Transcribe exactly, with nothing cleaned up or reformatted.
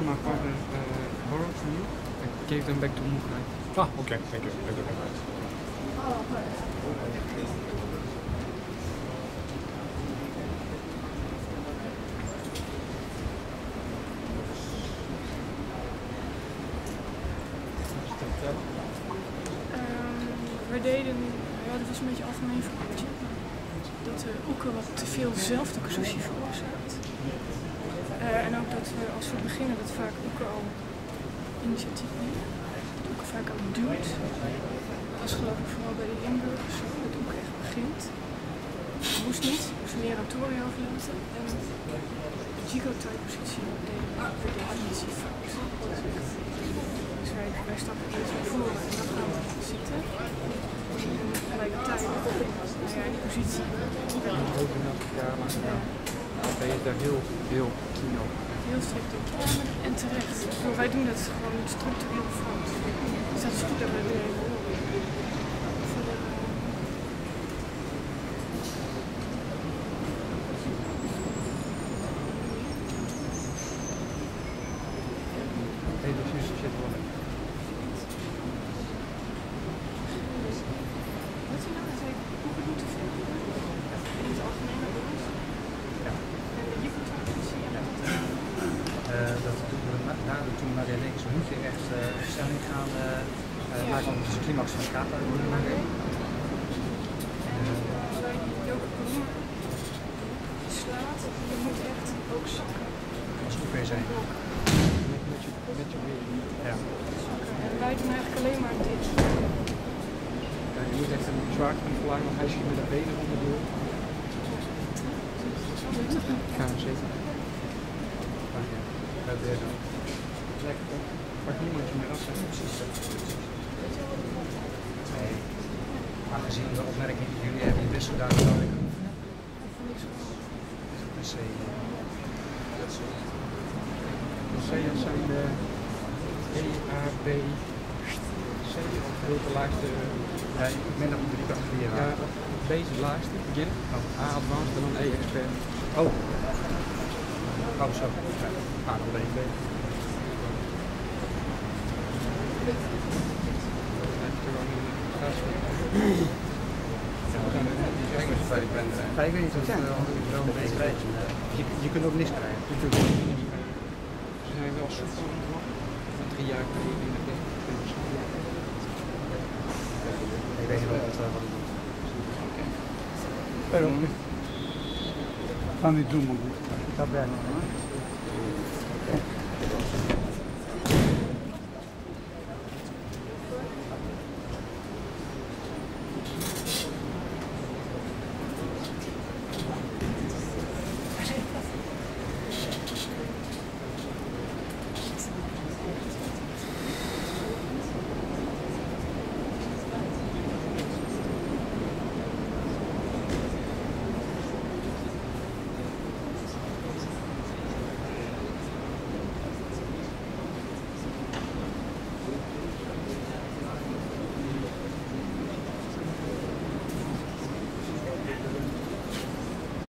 my father uh, borrowed from you. I gave them back to Mughal. Ah, okay, thank you. Thank you very much. We deden, ja, dat was een beetje algemeen verhaal, dat de oeken wat te veel zelf de sushi veroorzaakt. Uh, en ook dat we als we beginnen dat vaak oeken al initiatief nemen, dat oeken vaak al duwt. Dat was geloof ik vooral bij de inburgers zo, dat oeken echt begint. Dat moest niet, we moesten meer aan Tori overlaten. En de Jigo-type-positie deed de positie fout. Dus wij, wij stappen eerst naar voren en dan gaan we zitten. En tegelijkertijd, nou ja, die positie. Ja, maar ja, ben je daar heel, heel kino. Heel strikt op. Ja, en terecht. Bedoel, wij doen dat gewoon structureel fout. Dus dat is goed dat we het weer even horen. Aangezien de opmerking die jullie hebben je best gedaan, zou ik oefenen. Dus C, dat is C'en zijn de E, A, B, C of heel de laagste. Ja, ik ben nog drie categorieën. Ja, B is de laagste, begin. Oh. A advanced en dan E expert. Oh. Oh, zo. Ja. A, dan B, B. Ja, ik weet niet wat het wel een beetje krijgen. Je, je kunt ook niks krijgen. Ze zijn wel zoek aan het wachten. Drie jaar kan je in de weg. Ik weet niet wat het wat doet. Pero, van die doen we goed. Dat ben ik.